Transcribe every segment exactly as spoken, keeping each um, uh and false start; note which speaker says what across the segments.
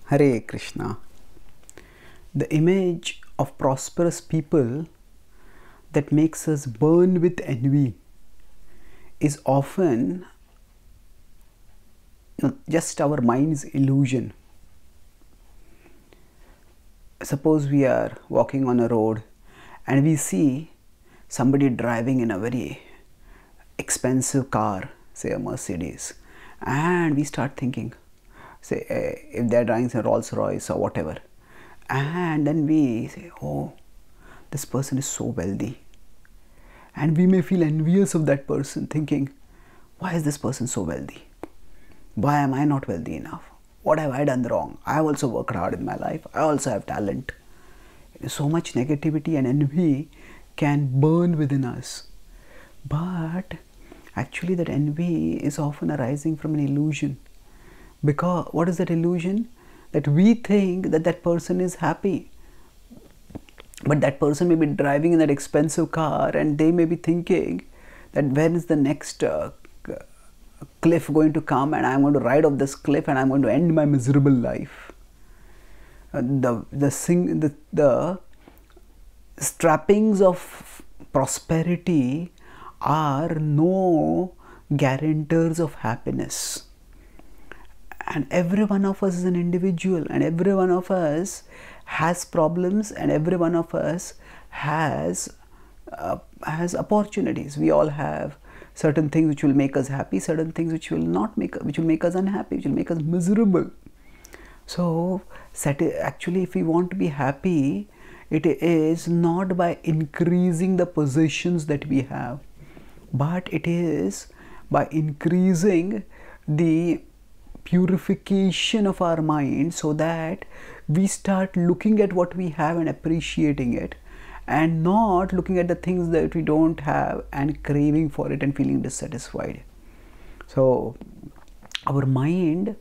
Speaker 1: Hare Krishna. The image of prosperous people that makes us burn with envy is often just our mind's illusion. Suppose we are walking on a road and we see somebody driving in a very expensive car, say a Mercedes, and we start thinking, say uh, if they're driving a Rolls Royce or whatever, and then we say, oh, this person is so wealthy, and we may feel envious of that person, thinking, why is this person so wealthy? Why am I not wealthy enough? What have I done wrong? I have also worked hard in my life. I also have talent. So much negativity and envy can burn within us. But actually that envy is often arising from an illusion. Because what is that illusion? That we think that that person is happy. But that person may be driving in that expensive car and they may be thinking that when is the next uh, cliff going to come and I'm going to ride off this cliff and I'm going to end my miserable life. Uh, the, the, sing, the, the trappings of prosperity are no guarantors of happiness. And every one of us is an individual, and every one of us has problems, and every one of us has uh, has opportunities. We all have certain things which will make us happy, certain things which will not make which will make us unhappy, which will make us miserable. So actually, if we want to be happy, it is not by increasing the possessions that we have, but it is by increasing the purification of our mind, so that we start looking at what we have and appreciating it, and not looking at the things that we don't have and craving for it and feeling dissatisfied. So our mind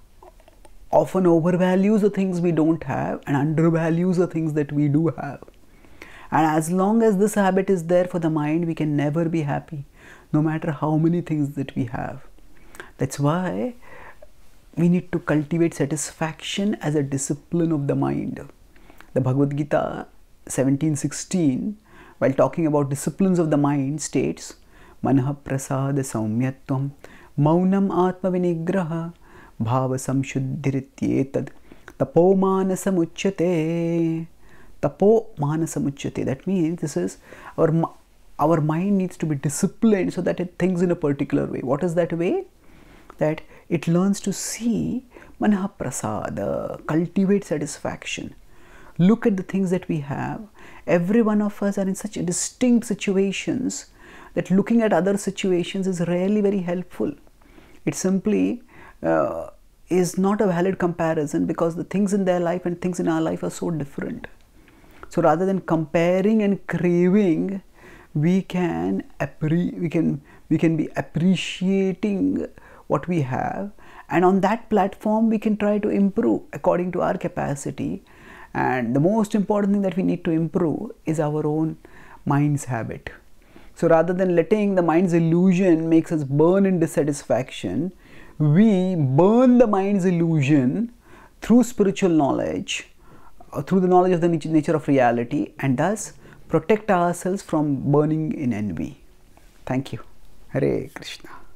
Speaker 1: often overvalues the things we don't have and undervalues the things that we do have. And as long as this habit is there for the mind, we can never be happy, no matter how many things that we have. That's why we need to cultivate satisfaction as a discipline of the mind. The Bhagavad-Gītā seventeen sixteen, while talking about disciplines of the mind, states, Manah prasada saumyatvam maunam atma vinigraha bhava samshuddhirityetad tapo manasam uchyate. Tapo manasam uchyate. That means this is our, our mind needs to be disciplined so that it thinks in a particular way. What is that way? That it learns to see Manah prasada, cultivate satisfaction. Look at the things that we have. Every one of us are in such distinct situations that looking at other situations is rarely very helpful. It simply uh, is not a valid comparison, because the things in their life and things in our life are so different. So rather than comparing and craving, we can appre we can we can be appreciating what we have, and on that platform we can try to improve according to our capacity. And the most important thing that we need to improve is our own mind's habit. So rather than letting the mind's illusion makes us burn in dissatisfaction, we burn the mind's illusion through spiritual knowledge, or through the knowledge of the nature of reality, and thus protect ourselves from burning in envy. Thank you. Hare Krishna.